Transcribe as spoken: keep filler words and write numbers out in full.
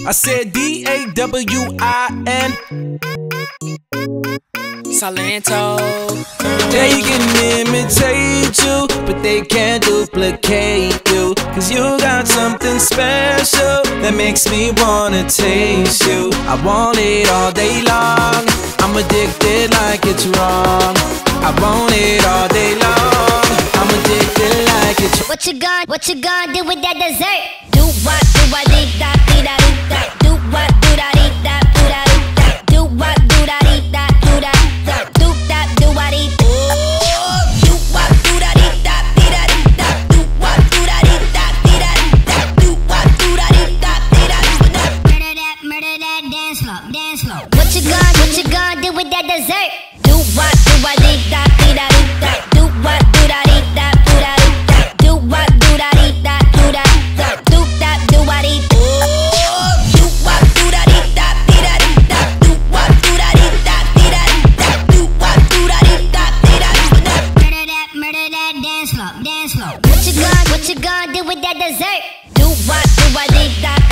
I said D A W I N. Salento. They can imitate you, but they can't duplicate you. Cause you got something special that makes me wanna taste you. I want it all day long, I'm addicted like it's wrong. I want it all day long, I'm addicted like it's wrong. What you gonna, what you gonna do with that dessert? Do what, do what, dee da, dee da, dee da. Do what, do da, dee da, do da, dee da. Do what, do da, dee da, do da, da. Do that, do what, dee da. Do what, do da, dee da, dee da, dee da. Do what, do da, dee da, dee da, dee da. Do what, do da, dee da, dee da, dee da. Murder that, murder that, dance floor, dance floor. What you gonna, what you gonna do with that dessert? Do what, do what, dee da, dee da, dee da. Do what, do da, dee da, do da, dee da. Do what, do da, dee da, do da, da. Do that, do what, dee da. Do what, do da, dee da, dee da, dee da. Do what, do da, dee da, dee da, dee da. Do what, do da, dee da, dee da, dee da. Murder that, murder that, dance floor, dance floor. What you gonna, what you gonna do with that dessert? Do what, do what, dee da.